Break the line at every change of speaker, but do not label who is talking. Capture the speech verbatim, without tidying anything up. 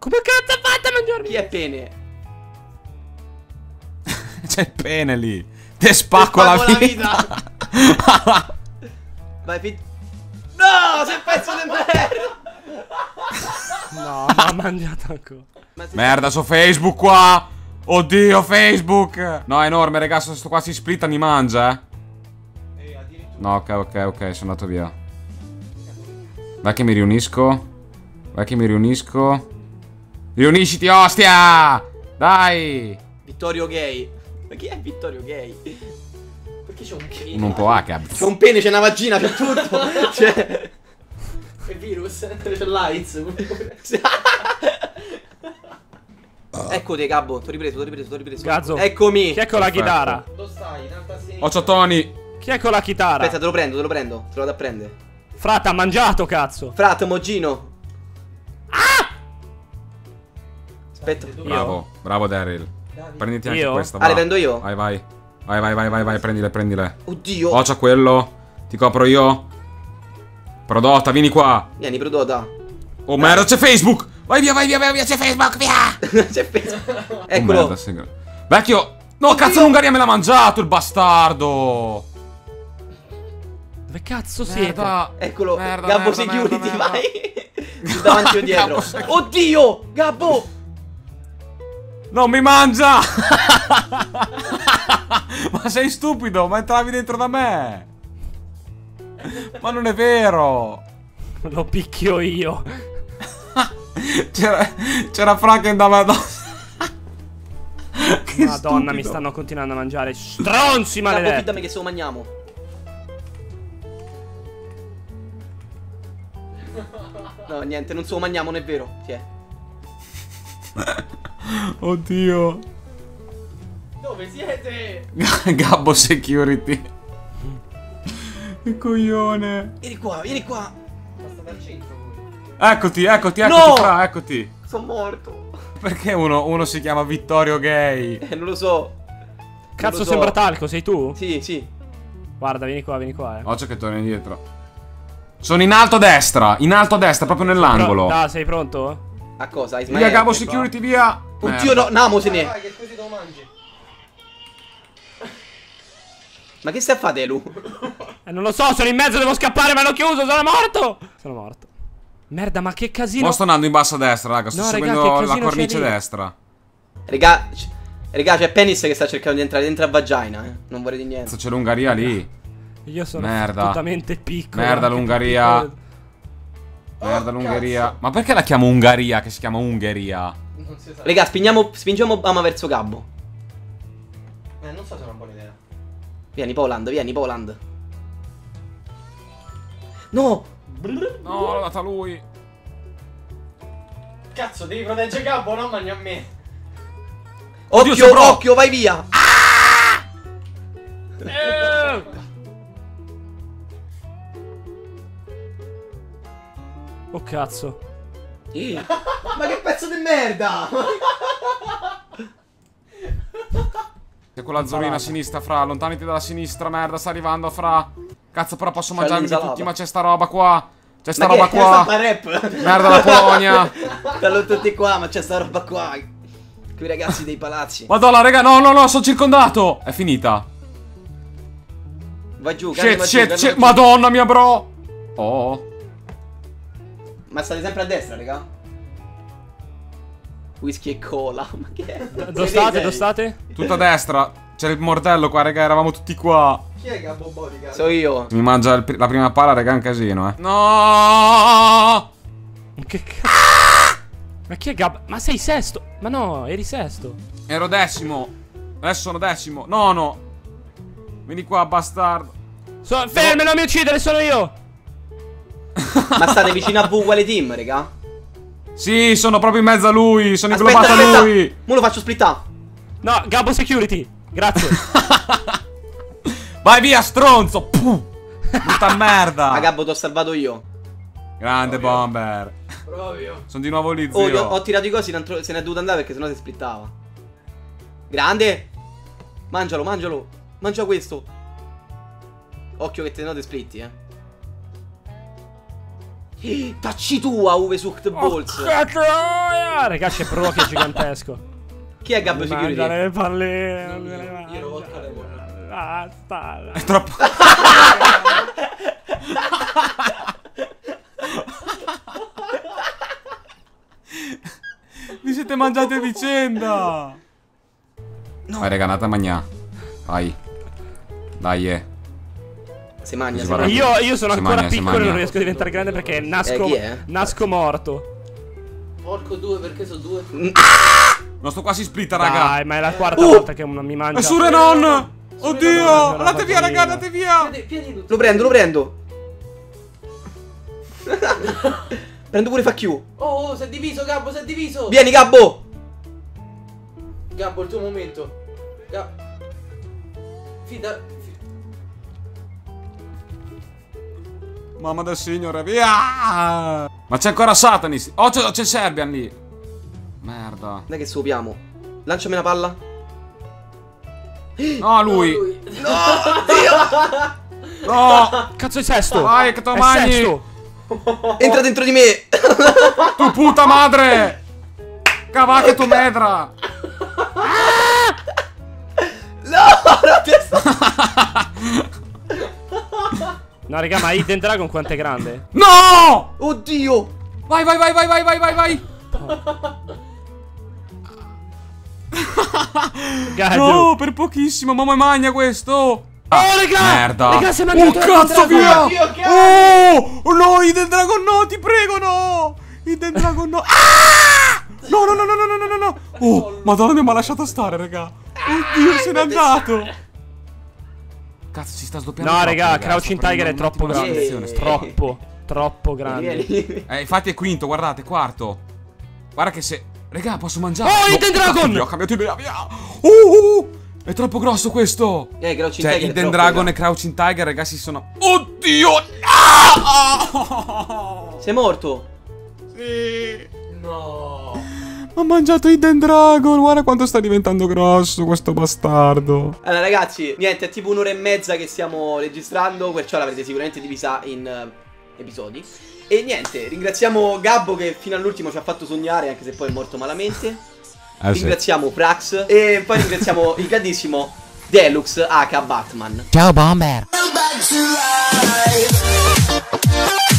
Come cazzo fate a mangiarmi?
Chi è pene?
C'è il pene lì. Te spacco, la,
la
vita,
vita. Vai, fit. No, sei un pezzo di merda.
No, ma ha mangiato ancora.
Merda, su Facebook qua. Oddio, Facebook. No, è enorme, raga. Se sto qua si splitta mi mangia, eh. No, ok, ok, ok, sono andato via. Vai che mi riunisco. Vai che mi riunisco. Riunisciti, ostia. Dai.
Vittorio Gay. Ma chi è Vittorio Gay? Perché c'è un pene?
Un po' hacker.
C'è un pene, c'è una vagina, c'è tutto. C'è il virus, c'è l'AIDS. Eccoti, Gabbo, t'ho ripreso, t'ho ripreso, t'ho ripreso.
Gazzo.
Eccomi.
Chi è con la
Perfetto.
chitarra?
Dove stai? In alto a sinistra.
Occhio Tony.
Chi è con la chitarra?
Aspetta, te lo prendo, te lo prendo. Te lo vado a prendere.
Frate, ha mangiato, cazzo.
Frat, Mogino. Aspetta.
Bravo, bravo Daryl. Prenditi anche
Io?
questa,
Ah,
va.
le prendo io?
Vai, vai. Vai, vai, vai, vai, vai, prendile, prendile.
Oddio.
Occhio a quello. Ti copro io. Prodotta, vieni qua.
Vieni, Prodota.
Oh merda, c'è Facebook. Vai via, vai via, vai via, c'è Facebook, via.
C'è Facebook.
Oh,
Eccolo.
merda, sei gra- Vecchio. No,
Oddio.
cazzo, l'Ungaria me l'ha mangiato, il bastardo.
Dove cazzo siete?
Merda.
Eccolo.
Merda,
Gabbo
merda,
Security,
merda, merda.
vai. Davanti o dietro.
Gabbo Security.
Oddio, Gabbo.
Non mi mangia. Ma sei stupido, ma entravi dentro da me. Ma non è vero.
Lo picchio io.
C'era, c'era Frank che andava addosso. Che
Madonna, mi
stupido.
stanno continuando a mangiare. Stronzi,
Gabbo,
maledetti.
fidami che se lo mangiamo. No, niente, non se lo mangiamo, non è vero. Chi è?
Oddio.
Dove siete?
Gabbo Security. Che coglione.
Vieni qua, vieni qua. Basta dal centro.
Eccoti, eccoti, eccoti,
No!
Fra, eccoti.
Sono morto.
Perché uno, uno si chiama Vittorio Gay?
Eh, non lo so. Non
Cazzo,
lo so.
sembra talco, sei tu?
Sì, sì.
Guarda, vieni qua, vieni qua, eh.
Occhio che torni indietro. Sono in alto a destra, in alto a destra, proprio nell'angolo.
Da, sei pronto?
A cosa?
Via
Ismaele?
Gabbo Security, via.
Oddio, no, Namo se ne.
Vai, che così te lo mangi.
Ma che stai a fare, Elu?
Eh, non lo so, sono in mezzo, devo scappare, ma l'ho chiuso, sono morto! Sono morto. Merda, ma che casino.
Mo sto andando in basso a destra, raga. Sto
No, raga,
seguendo
che
la
casino
cornice
c'è lì?
destra.
Regà, c- regà, c'è Penis che sta cercando di entrare dentro a vagina, eh. Non vorrei di niente.
Cazzo, c'è l'Ungaria lì.
Io sono
Merda.
assolutamente piccolo.
Merda,
anche
l'Ungheria.
piccolo.
Merda,
Oh,
l'Ungheria.
cazzo.
Ma perché la chiamo Ungaria che si chiama Ungheria?
Non si sa.
Regà, spingiamo, spingiamo Obama verso Gabbo.
Eh, non so se è una buona idea.
Vieni, Poland, vieni, Poland. No!
No, l'ho data a lui.
Cazzo, devi proteggere Gabbo, non mangi a me.
Oddio,
Occhio,
sono pro-
occhio, vai via!
Eh! Oh cazzo.
Eh,
Ma che pezzo di merda!
C'è quella azzurrina a sinistra, Fra. Allontanati dalla sinistra, merda, sta arrivando, Fra. Cazzo, però posso
C'ha
mangiarmi
l'insalata.
tutti, ma c'è sta roba qua. C'è sta
Ma
roba
che
qua.
sta rap?
Merda, la Polonia.
Stanno tutti qua, ma c'è sta roba qua. Quei ragazzi dei palazzi.
Madonna, raga, no, no, no, sono circondato. È finita.
Vai giù,
Shit,
calma giù,
shit,
calma
shit.
giù.
Madonna mia, bro. Oh.
Ma state sempre a destra, raga? Whisky e cola. Ma che è?
Dove state? Dove state?
Tutto a destra. C'è il mortello qua, raga, eravamo tutti qua.
Chi è Gabbo Bodyguard?
So io.
Se mi mangia il pri- la prima pala, raga, è un casino, eh. No!
Che cazzo? Ma chi è Gab? Ma sei sesto? Ma no, eri sesto.
Ero decimo. Adesso sono decimo. Nono. Vieni qua, bastardo.
So, fermi, non mi uccidere, sono io.
Ma state vicino a V uguale team, raga?
Sì, sono proprio in mezzo a lui. Sono
Aspetta,
inglobato a
aspetta.
lui.
Mo lo faccio splittare.
No, Gabbo Security. Grazie.
Vai via, stronzo. Puh. Brutta merda.
Ma Gabbo, ti ho salvato io.
Grande bomber.
Proprio.
Sono di nuovo lì,
Oh,
zio.
ho, ho tirato i cosi, non tro- se ne è dovuto andare perché sennò si splittava. Grande. Mangialo, mangialo. Mangia questo. Occhio che te no te splitti, eh. Tacci tua, Uwe Sucht Balls.
Oh, raga, c'è Pro che è gigantesco.
Chi è Gabbo Security?
Mangia le palline, non me le
Io
mangio.
ero vodka lemon.
Basta.
È troppo. Vi siete mangiati a vicenda. No. Vai raga, andate a mangiare. Vai. Dai, eh.
Si mangia,
Si
si
va
mangia.
Io, io sono
Si
ancora
mangia, si
piccolo e
mangia.
non riesco a diventare grande perché nasco,
Eh, chi è?
nasco morto.
Porco due, perché sono due?
Non sto quasi splitta, raga.
Dai, ma è la quarta
Uh!
volta che uno mi mangia.
È su Renon. Oddio.
non
Andate
la
via,
faccio
raga,
io.
andate via.
Piedi, piedi tutti.
Lo prendo, lo prendo. Prendo pure Facchiu.
Oh, oh, si è diviso, Gabbo, si è diviso.
Vieni, Gabbo.
Gabbo, il tuo momento. Ga- Fida. fi-
Mamma del signore, via. Ma c'è ancora Satanis. Oh, c'è c'è Serbian lì. Merda.
Dai che suopiamo. Lanciami una palla.
No, lui.
Oh, lui.
No.
Cazzo è sesto.
Vai, che te lo
È
mangi.
sesto.
Entra dentro di me.
Tu puta madre. Cavacca tu medra.
No, non ti sto-
No, raga, ma Hidden Dragon quanto è grande?
No.
Oddio.
Vai, vai, vai, vai, vai, vai, vai, vai.
Gaggio.
No, per pochissimo. Mamma magna questo.
Oh, raga.
Merda.
Raga, si è
Oh,
mangiato
cazzo,
Hidden Dragon.
via.
Dio, che-
Oh, no, Hidden Dragon no, ti prego, no. Hidden Dragon no. Ah! No, no, no, no, no, no, no, no. Oh, madonna, mi ha lasciato stare, raga. Oddio, se n'è andato. Cazzo, si sta sdoppiando.
No,
troppo,
raga,
raga,
Crouching
sta
Tiger è
prendendo un
troppo
attimo la
grande.
selezione, sta-
Troppo, troppo grande.
Vieni, vieni.
Eh, infatti è quinto, guardate, quarto. Guarda che se... Raga, posso mangiare.
Oh, Hidden
cazzo,
Dragon!
via, Ho cambiato idea, via. Uh, uh, uh. È troppo grosso questo.
Eh, Crouching
Cioè,
Tiger è
Hidden
troppo,
Dragon
raga.
e Crouching Tiger, ragazzi, sono... Oddio! Ah!
Sei morto.
Sì.
No.
Ha mangiato Hidden Dragon, guarda quanto sta diventando grosso questo bastardo.
Allora ragazzi, niente, è tipo un'ora e mezza che stiamo registrando, perciò l'avrete sicuramente divisa in eh, episodi. E niente, ringraziamo Gabbo che fino all'ultimo ci ha fatto sognare, anche se poi è morto malamente.
Eh sì.
Ringraziamo Prax e poi ringraziamo il grandissimo Deluxe aka Batman.
Ciao Bomber.
Back to life.